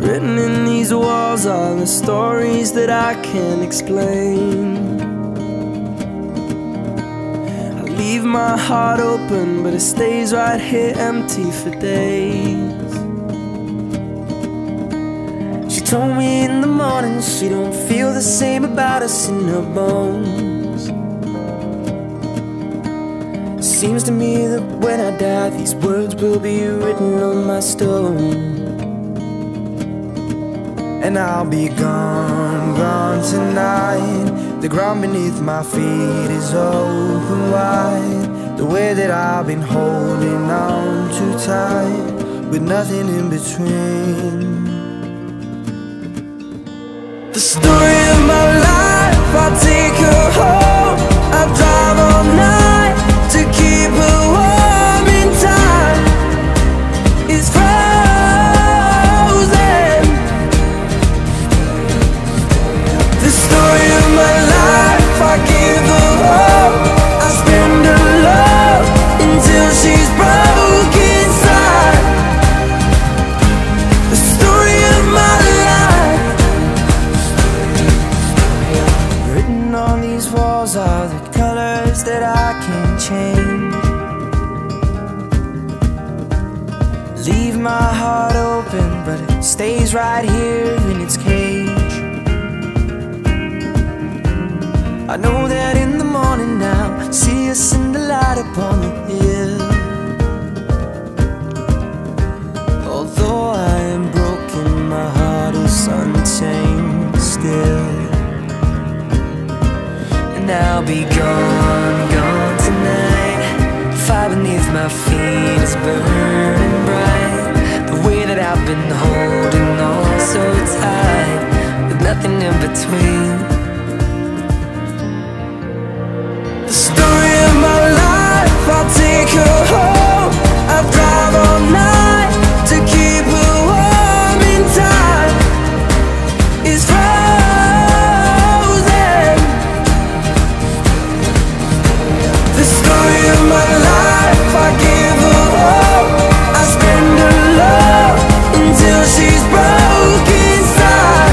Written in these walls are the stories that I can't explain. I leave my heart open, but it stays right here empty for days. She told me in the morning she don't feel the same about us in her bones. Seems to me that when I die, these words will be written on my stone. And I'll be gone, gone tonight. The ground beneath my feet is open wide. The way that I've been holding on too tight, with nothing in between. The story of my life, I'll take her home. I'll drive all night to keep her warm in time. It's frozen. The story of my life, I give her hope. I spend her love until she's broke inside. The story of my life. Written on these walls are the colors that I can't change. Leave my heart open, but it stays right here in its cage. I know that in the morning now, see us in the light upon the hill. Although I am broken, my heart is untamed still. And I'll be gone, gone tonight. Fire beneath my feet is burning bright. The way that I've been holding on so tight, with nothing in between. The story of my life, I'll take her home. I'll drive all night to keep her warm in time. It's frozen. The story of my life, I give her hope. I spend her love until she's broke inside.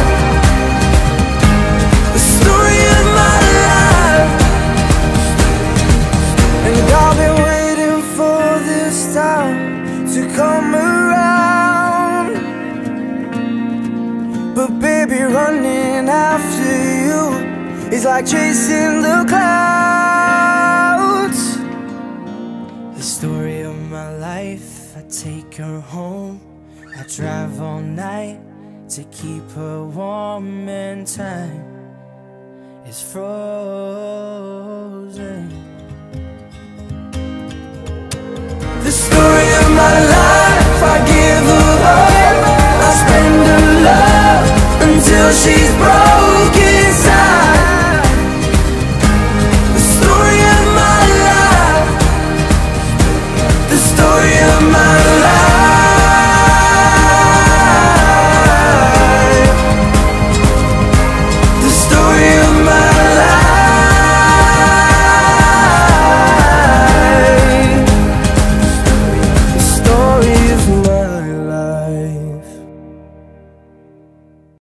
The story of my life. And I've been waiting for this time to come around. But baby, running after you is like chasing the clouds. The story of my life, I take her home. I drive all night to keep her warm, and time is frozen.